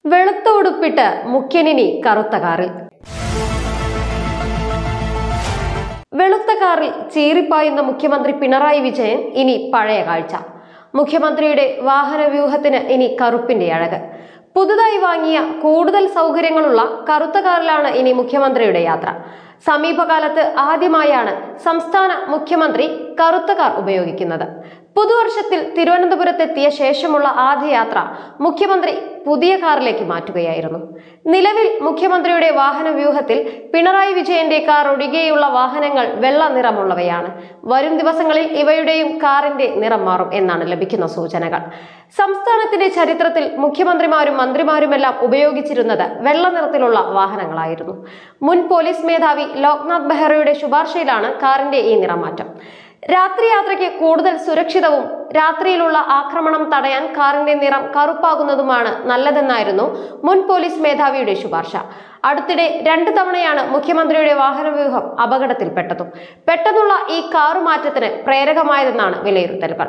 വെളുത്ത ഉടുപ്പിട്ട് മുഖ്യനിനി കറുത്ത കാറിൽ. വെളുത്ത കാറിൽ ചീറിപ്പായുന്ന മുഖ്യമന്ത്രി പിണറായി വിജയൻ ഇനി പഴയ കാഴ്ച. മുഖ്യമന്ത്രിയുടെ വാഹനവ്യൂഹത്തിന് ഇനി കറുപ്പിന്റെ അഴക്. പുതുതായി വാങ്ങിയ കൂടുതൽ സൗകര്യങ്ങളുള്ള കറുത്ത കാറിലാണ് ഇനി മുഖ്യമന്ത്രിയുടെ യാത്ര. സമീപകാലത്ത് ആദ്യമായാണ് സംസ്ഥാന മുഖ്യമന്ത്രി കറുത്ത കാർ ഉപയോഗിക്കുന്നത്. പുതുവർഷത്തിൽ തിരുവനന്തപുരത്തെത്തിയ ശേഷമുള്ള ആദ്യ യാത്ര മുഖ്യമന്ത്രി പുതിയ കാറിലേക്ക് മാറ്റുകയായിരുന്നു. നിലവിൽ മുഖ്യമന്ത്രിയുടെ വാഹനവ്യൂഹത്തിൽ പിണറായി വിജയന്റെ കാർ ഒഴികെയുള്ള വാഹനങ്ങൾ വെള്ള നിറമുള്ളവയാണ്. വരും ദിവസങ്ങളിൽ ഇവയുടെയും കാറിന്റെ നിറം മാറും എന്നാണ് ലഭിക്കുന്ന സൂചനകൾ. സംസ്ഥാനത്തിന്റെ ചരിത്രത്തിൽ മുഖ്യമന്ത്രിമാരും മന്ത്രിമാരുമെല്ലാം ഉപയോഗിച്ചിരുന്നത് വെള്ള നിറത്തിലുള്ള വാഹനങ്ങളായിരുന്നു. മുൻ പോലീസ് മേധാവി ലോക്നാഥ് ബെഹ്റയുടെ ശുപാർശയിലാണ് കാറിന്റെ ഈ നിറമാറ്റം. രാത്രി യാത്രയ്ക്ക് കൂടുതൽ സുരക്ഷിതവും രാത്രിയിലുള്ള ആക്രമണം തടയാൻ കാറിന്റെ നിറം കറുപ്പാകുന്നതുമാണ് നല്ലതെന്നായിരുന്നു മുൻ പോലീസ് മേധാവിയുടെ ശുപാർശ. അടുത്തിടെ 2 തവണയാണ് മുഖ്യമന്ത്രിയുടെ വാഹനവ്യൂഹം അപകടത്തിൽപ്പെട്ടതും. പെട്ടെന്നുള്ള ഈ കാറുമാറ്റത്തിന് പ്രേരകമായതെന്നാണ് വിലയിരുത്തലുകൾ.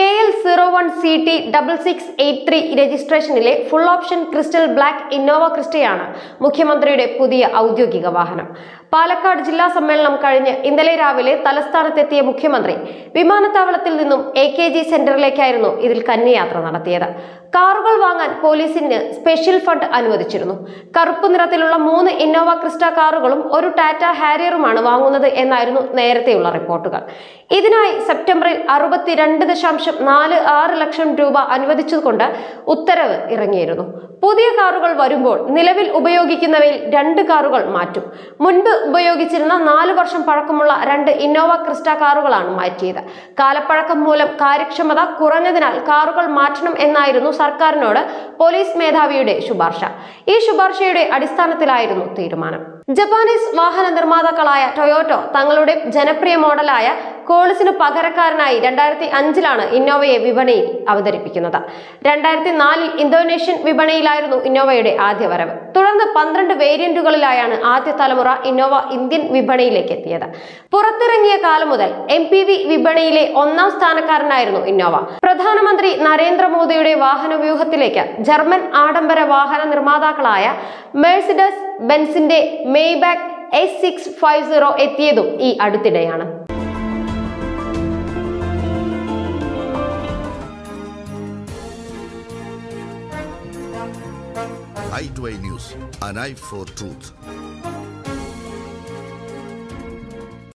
KL01CT6683 രജിസ്ട്രേഷനിലെ full option crystal black Innova ക്രിസ്റ്റയാണ് മുഖ്യമന്ത്രിയുടെ പുതിയ ഔദ്യോഗിക വാഹനം. പാലക്കാട് ജില്ലാ സമ്മേളനം കഴിഞ്ഞ് ഇന്നലെ രാവിലെ തലസ്ഥാനത്തെത്തിയ മുഖ്യമന്ത്രി വിമാനത്താവളത്തിൽ നിന്നും AKG സെന്ററിലേക്കായിരുന്നു ഇതിൽ കന്നിയാത്ര നടത്തിയത്. കാറുകൾ വാങ്ങാൻ പോലീസിന് സ്പെഷ്യൽ ഫണ്ട് അനുവദിച്ചിരുന്നു. കറുപ്പ് നിറത്തിലുള്ള 3 ഇന്നോവ ക്രിസ്റ്റ കാറുകളും ഒരു ടാറ്റ ഹാരിയറുമാണ് വാങ്ങുന്നത് എന്നായിരുന്നു നേരത്തെയുള്ള റിപ്പോർട്ടുകൾ. ഇതിനായി സെപ്റ്റംബറിൽ 62.46 ലക്ഷം രൂപ അനുവദിച്ചുകൊണ്ട് ഉത്തരവ് ഇറങ്ങിയിരുന്നു. പുതിയ കാറുകൾ വരുമ്പോൾ നിലവിൽ ഉപയോഗിക്കുന്നവയിൽ 2 കാറുകൾ മാറ്റും. മുൻപ് ഉപയോഗിച്ചിരുന്ന 4 വർഷം പഴക്കമുള്ള 2 ഇന്നോവ ക്രിസ്റ്റ കാറുകളാണ് മാറ്റിയത്. കാലപ്പഴക്കം മൂലം കാര്യക്ഷമത കുറഞ്ഞതിനാൽ കാറുകൾ മാറ്റണം എന്നായിരുന്നു സർക്കാരിനോട് പോലീസ് മേധാവിയുടെ ശുപാർശ. ഈ ശുപാർശയുടെ അടിസ്ഥാനത്തിലായിരുന്നു തീരുമാനം. ജപ്പാനീസ് വാഹന നിർമ്മാതാക്കളായ ടൊയോട്ടോ തങ്ങളുടെ ജനപ്രിയ മോഡലായ കോളിസിന് പകരക്കാരനായി 2005-ലാണ് ഇന്നോവയെ വിപണിയിൽ അവതരിപ്പിക്കുന്നത്. 2004-ൽ ഇന്തോനേഷ്യൻ വിപണിയിലായിരുന്നു ഇന്നോവയുടെ ആദ്യ വരവ്. തുടർന്ന് 12 വേരിയന്റുകളിലായാണ് ആദ്യ തലമുറ ഇന്നോവ ഇന്ത്യൻ വിപണിയിലേക്ക് എത്തിയത്. പുറത്തിറങ്ങിയ കാലം മുതൽ MPV വിപണിയിലെ 1ാം സ്ഥാനക്കാരനായിരുന്നു ഇന്നോവ. പ്രധാനമന്ത്രി നരേന്ദ്രമോദിയുടെ വാഹനവ്യൂഹത്തിലേക്ക് ജർമ്മൻ ആഡംബര വാഹന നിർമ്മാതാക്കളായ മെഴ്സിഡസ് ബെൻസിന്റെ മെയ്ബാക്ക് S650 എത്തിയതും ഈ അടുത്തിടെയാണ്. i2i News, an eye for truth.